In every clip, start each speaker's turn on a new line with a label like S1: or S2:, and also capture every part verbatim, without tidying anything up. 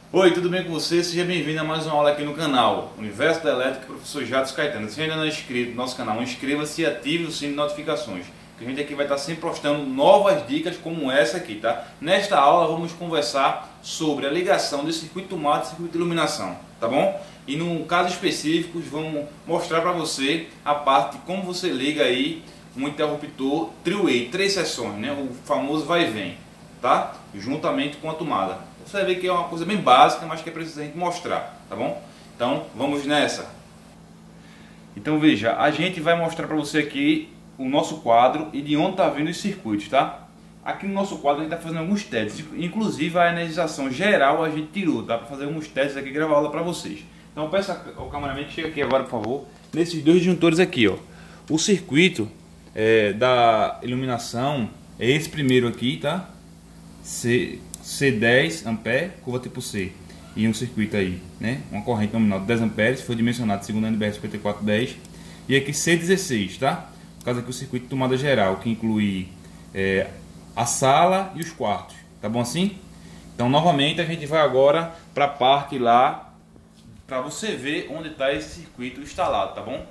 S1: Oi, tudo bem com você? Seja bem-vindo a mais uma aula aqui no canal Universo da Elétrica, professor Jatos Caetano. Se ainda não é inscrito no nosso canal, inscreva-se e ative o sininho de notificações, que a gente aqui vai estar sempre postando novas dicas como essa aqui, tá? Nesta aula vamos conversar sobre a ligação de circuito tomada e circuito de iluminação, tá bom? E no caso específico, vamos mostrar para você a parte de como você liga aí um interruptor three-way, três seções, né? O famoso vai e vem, tá? Juntamente com a tomada. Você vai ver que é uma coisa bem básica, mas que é preciso a gente mostrar, tá bom? Então, vamos nessa. Então veja, a gente vai mostrar para você aqui o nosso quadro e de onde está vindo os circuitos, tá? Aqui no nosso quadro a gente está fazendo alguns testes, inclusive a energização geral a gente tirou, tá? Para fazer alguns testes aqui e gravar aula para vocês. Então eu peço ao cameraman que chegue aqui agora, por favor, nesses dois disjuntores aqui, ó. O circuito é, da iluminação é esse primeiro aqui, tá? C, C10 ampere, curva tipo C, e um circuito aí, né? Uma corrente nominal de dez amperes, foi dimensionado segundo a N B R cinquenta e quatro dez. E aqui C dezesseis, tá? No caso aqui o circuito de tomada geral, que inclui é, a sala e os quartos, tá bom assim? Então novamente a gente vai agora para a parte lá, para você ver onde está esse circuito instalado, tá bom?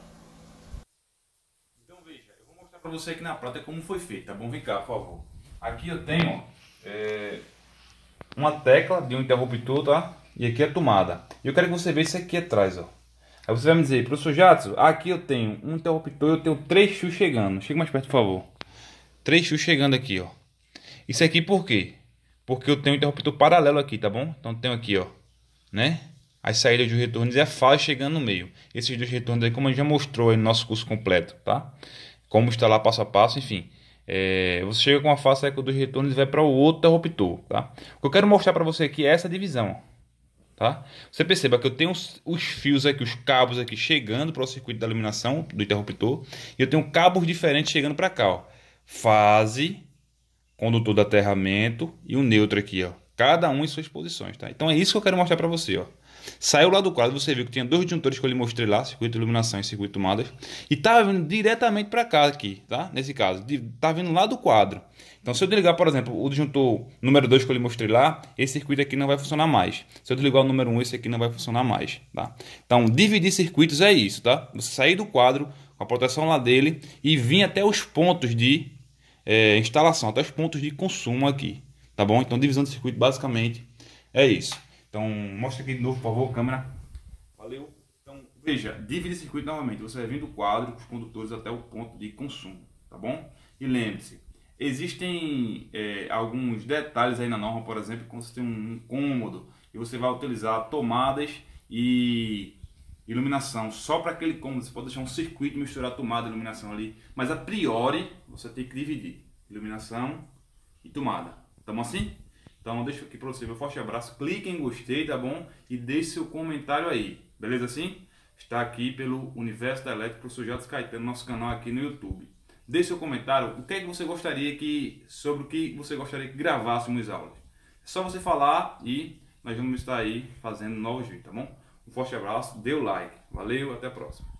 S1: Então veja, eu vou mostrar para você aqui na prática como foi feito, tá bom? Vem cá, por favor. Aqui eu tenho, ó, é, uma tecla de um interruptor, tá? E aqui a tomada. E eu quero que você veja isso aqui atrás, ó. Aí você vai me dizer, professor Jadson, aqui eu tenho um interruptor, eu tenho três fios chegando. Chega mais perto, por favor. Três fios chegando aqui, ó. Isso aqui por quê? Porque eu tenho um interruptor paralelo aqui, tá bom? Então tenho aqui, ó, né? As saídas de retornos e a fase chegando no meio. Esses dois retornos aí, como a gente já mostrou aí no nosso curso completo, tá? Como instalar passo a passo, enfim. É, você chega com a face com dois retornos e vai para o outro interruptor, tá? O que eu quero mostrar para você aqui é essa divisão, tá? Você perceba que eu tenho os, os fios aqui, os cabos aqui chegando para o circuito da iluminação do interruptor e eu tenho cabos diferentes chegando para cá, ó. Fase, condutor de aterramento e o neutro aqui, ó. Cada um em suas posições, tá? Então é isso que eu quero mostrar para você, ó. Saiu lá do quadro, você viu que tinha dois disjuntores que eu lhe mostrei lá, circuito de iluminação e circuito de tomadas, e tá vindo diretamente para cá aqui, tá? Nesse caso, tá vindo lá do quadro. Então se eu desligar, por exemplo, o disjuntor número dois que eu lhe mostrei lá, esse circuito aqui não vai funcionar mais. Se eu desligar o número um, esse aqui não vai funcionar mais, tá? Então dividir circuitos é isso, tá? Você sair do quadro com a proteção lá dele e vir até os pontos de é, instalação, até os pontos de consumo aqui, tá bom? Então divisão de circuito basicamente é isso. Então, mostra aqui de novo, por favor, câmera. Valeu. Então, veja, dividir circuito novamente. Você vai vir do quadro com os condutores até o ponto de consumo, tá bom? E lembre-se, existem é, alguns detalhes aí na norma, por exemplo, quando você tem um cômodo e você vai utilizar tomadas e iluminação só para aquele cômodo. Você pode deixar um circuito e misturar tomada e iluminação ali, mas a priori você tem que dividir iluminação e tomada. Estamos assim? Então deixo aqui para você meu forte abraço, clique em gostei, tá bom? E deixe seu comentário aí, beleza assim? Está aqui pelo Universo da Elétrica, professor Jatos Caetano, nosso canal aqui no YouTube. Deixe seu comentário, o que é que você gostaria que, sobre o que você gostaria que gravássemos aulas. É só você falar e nós vamos estar aí fazendo novos vídeos, tá bom? Um forte abraço, dê o like, valeu, até a próxima.